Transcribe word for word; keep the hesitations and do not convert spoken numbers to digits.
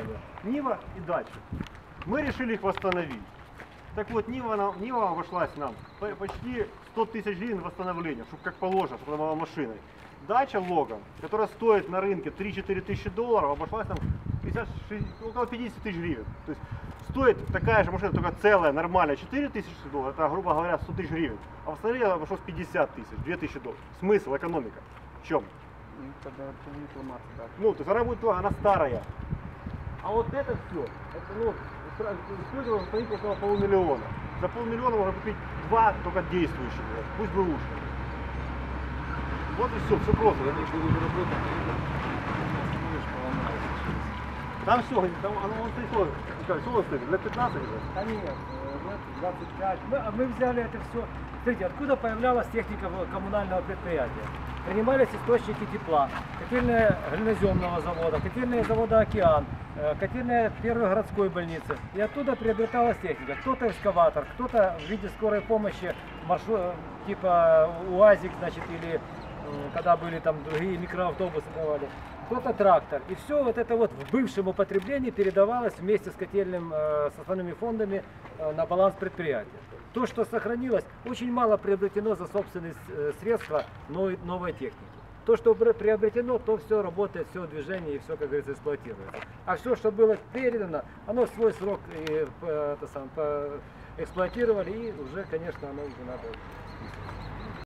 названия. Нива и дача. Мы решили их восстановить. Так вот, Нива, нам- Нива обошлась нам по- почти сто тысяч гривен восстановления, чтобы как положено, чтобы она была машиной. Дача Логан, которая стоит на рынке три-четыре тысячи долларов, обошлась нам пятьдесят, около пятьдесят тысяч гривен. То есть стоит такая же машина, только целая, нормальная, четыре тысячи долларов, это, грубо говоря, сто тысяч гривен. А восстановили обошлось пятьдесят тысяч, две тысячи долларов. Смысл, экономика. В чем? Ну, тогда вообще не сломаться, да. Ну, то есть она будет, она старая. А вот это все, это, ну, сразу, стоит его стоит около полумиллиона. За полмиллиона можно купить два только действующих, пусть бы лучше. Вот и все, все просто. Я не буду работать, остановишь, поломается. Там все, там оно вон стоит, сколько, сколько стоит? Лет пятнадцать уже? Да нет, э, лет двадцать пять. Мы, а мы взяли это все. Смотрите, откуда появлялась техника коммунального предприятия? Принимались источники тепла, котельная глиноземного завода, котельная завода «Океан», э, котельная первой городской больницы. И оттуда приобреталась техника. Кто-то экскаватор, кто-то в виде скорой помощи, маршрут, типа УАЗик, значит, или э, когда были там другие микроавтобусы давали. Кто-то трактор. И все вот это вот в бывшем употреблении передавалось вместе с котельным, э, с основными фондами э, на баланс предприятия. То, что сохранилось, очень мало приобретено за собственные э, средства новой, новой техники. То, что бр- приобретено, то все работает, все движение и все, как говорится, эксплуатируется. А все, что было передано, оно свой срок и, э, это сам, по- эксплуатировали, и уже, конечно, оно уже надо